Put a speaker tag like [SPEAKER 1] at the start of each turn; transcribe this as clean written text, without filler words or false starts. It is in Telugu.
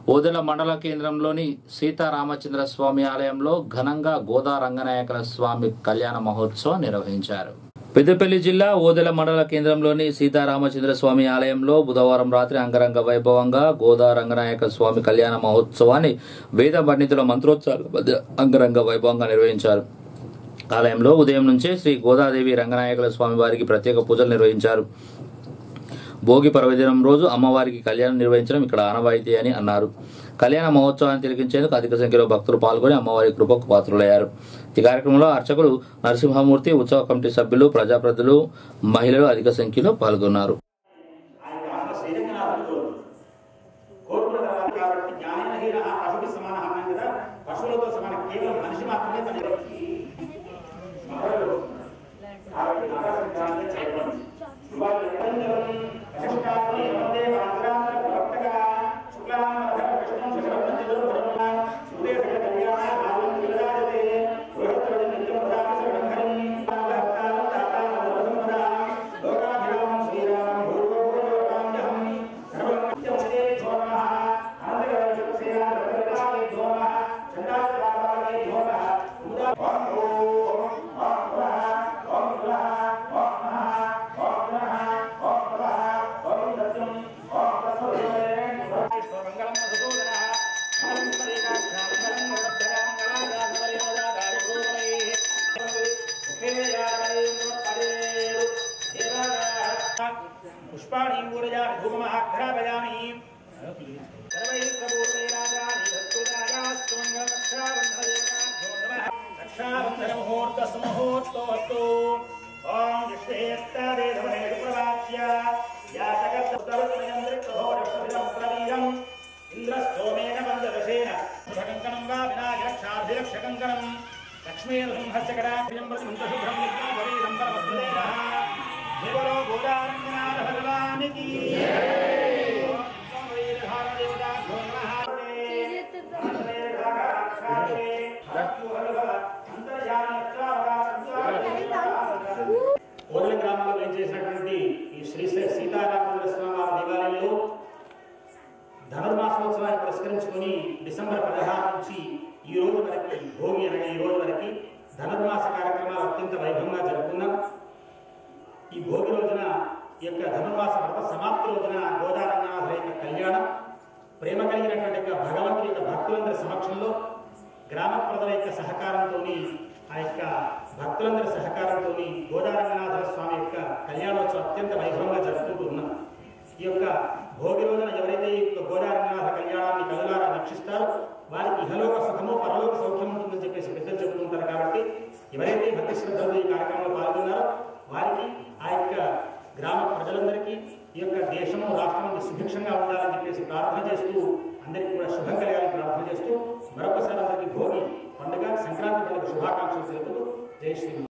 [SPEAKER 1] ఓదెల మండల కేంద్రంలోని సీతారామచంద్ర స్వామి ఆలయంలో ఘనంగా గోదా రంగనాయకుల స్వామి కళ్యాణ మహోత్సవం నిర్వహించారు. పెద్దపల్లి జిల్లా ఓదెల మండల కేంద్రంలోని సీతారామచంద్ర స్వామి ఆలయంలో బుధవారం రాత్రి అంగరంగ వైభవంగా గోదా రంగనాయక స్వామి కళ్యాణ మహోత్సవాన్ని వేద పండితుల మంత్రోత్సవాల మధ్య అంగరంగ వైభవంగా నిర్వహించారు. ఆలయంలో ఉదయం నుంచే శ్రీ గోదాదేవి రంగనాయకుల స్వామి వారికి ప్రత్యేక పూజలు నిర్వహించారు. భోగి పర్వదినం రోజు అమ్మవారికి కళ్యాణం నిర్వహించడం ఇక్కడ ఆనవాయితీ అని అన్నారు. కళ్యాణ మహోత్సవాన్ని తిలకించేందుకు అధిక సంఖ్యలో భక్తులు పాల్గొని అమ్మవారి కృపకు పాత్రులయ్యారు. ఈ కార్యక్రమంలో అర్చకులు నరసింహమూర్తి, ఉత్సవ కమిటీ సభ్యులు, ప్రజాప్రతినిధులు, మహిళలు అధిక సంఖ్యలో పాల్గొన్నారు.
[SPEAKER 2] पुष्पाणि ऊर्जानि धूममहाघ्रापयामि सर्वैः प्रभूतैराजानि भक्तुदायास्तु मङ्गलरक्षाबन्धनदेवताभ्यो नमः। रक्षाबन्धनमुहूर्तस्तु ॐ विष्णुहेत्तादेवहेतु प्रवाच्य यातकस्तुतरुतमयं दृक्तभोरक्षभिदं प्रवीरम् इन्द्रस्तोमेन बन्धदशेन सुभकङ्कणं वा विनायकरक्षाभिरक्षकङ्कणं लक्ष्मीनृसिंहस्य कटाक्षं प्रतिमन्तशुभ्रं नित्यं परमस्तुदेवः देवरो गोदारङ्गनाथ भगवान् की ఓదెల గ్రామంలో వేయించేసినటువంటి ఈ శ్రీ సీతారామచంద్ర స్వామి వారి దేవాలయంలో ధనుర్మాసోత్సవాన్ని పురస్కరించుకొని డిసెంబర్ 16 నుంచి ఈ రోజు వరకు భోగి అనగా ఈ రోజు వరకు ధనుర్మాస కార్యక్రమాలు అత్యంత వైభవంగా జరుపుకున్నాం. ఈ భోగి రోజున ఈ యొక్క ధనుర్మాస వ్రత సమాప్తి రోజున గోదారంగనాథ యొక్క కళ్యాణం ప్రేమ కలిగినటువంటి భగవంతుడి యొక్క భక్తులందరి సమక్షంలో గ్రామ ప్రజల యొక్క సహకారంతో ఆ యొక్క భక్తులందరి సహకారంతో గోదారంగనాథ స్వామి యొక్క కళ్యాణోత్సవం అత్యంత వైభవంగా జరుపుకుంటూ ఉన్నాం. ఈ యొక్క భోగి రోజున ఎవరైతే ఈ యొక్క గోదారంగనాథ కళ్యాణాన్ని కళ్ళారా రక్షిస్తారో వారికి ఇహలోక సుఖము పరలోక సౌఖ్యం ఉంటుందని చెప్పేసి పెద్దలు చెబుతుంటారు. కాబట్టి ఎవరైతే భక్తి శ్రద్ధలతో ఈ కార్యక్రమంలో పాల్గొన్నారో వారికి ఆ యొక్క గ్రామ ప్రజలందరికీ ఈ యొక్క దేశము రాష్ట్రం సుభిక్షంగా ఉండాలని చెప్పేసి ప్రార్థన చేస్తూ అందరికీ కూడా శుభం కలగాలని ప్రార్థన చేస్తూ మరొకసారి అందరికీ భోగి పండుగ సంక్రాంతి పండుగ శుభాకాంక్షలు తెలుపుతూ జై శ్రీ